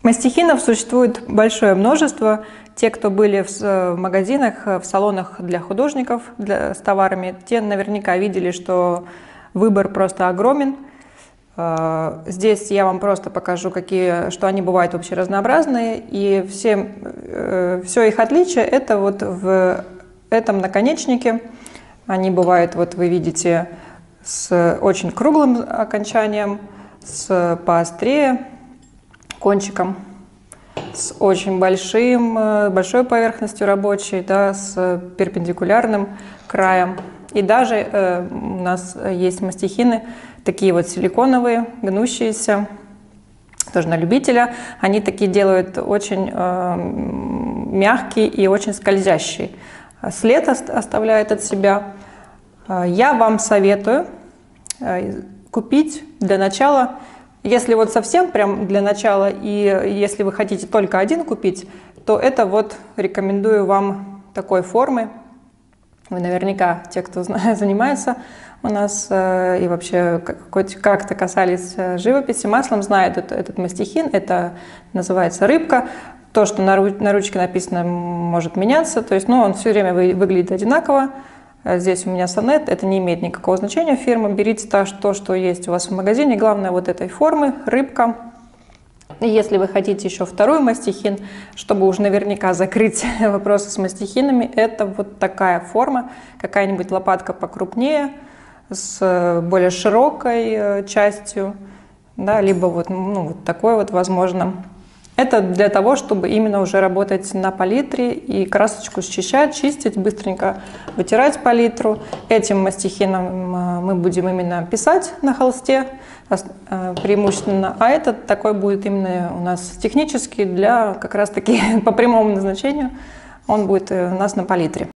Мастихинов существует большое множество. Те, кто были в магазинах, в салонах для художников с товарами, те наверняка видели, что выбор просто огромен. Здесь я вам просто покажу, что они бывают вообще разнообразные. И все их отличие это вот в этом наконечнике. Они бывают, вот вы видите, с очень круглым окончанием, с поострее кончиком, с очень большой поверхностью рабочей, да, с перпендикулярным краем. И даже у нас есть мастихины такие вот силиконовые, гнущиеся, тоже на любителя. Они такие делают очень мягкие и очень скользящие. След оставляет от себя. Я вам советую купить для начала, если вот совсем прям для начала, и если вы хотите только один купить, то это вот рекомендую вам такой формы. Вы наверняка, те, кто занимается у нас и вообще как-то касались живописи маслом, знают этот мастихин. Это называется рыбка. То, что на ручке написано, может меняться. То есть, он все время выглядит одинаково. Здесь у меня сонет, это не имеет никакого значения фирмы. Берите то, что есть у вас в магазине. Главное вот этой формы, рыбка. И если вы хотите еще второй мастихин, чтобы уж наверняка закрыть вопросы с мастихинами, это вот такая форма, какая-нибудь лопатка покрупнее, с более широкой частью, да, либо вот такой вот возможно. Это для того, чтобы именно уже работать на палитре и красочку счищать, чистить, быстренько вытирать палитру. Этим мастихином мы будем именно писать на холсте преимущественно, а этот такой будет именно у нас технический, для как раз таки по прямому назначению он будет у нас на палитре.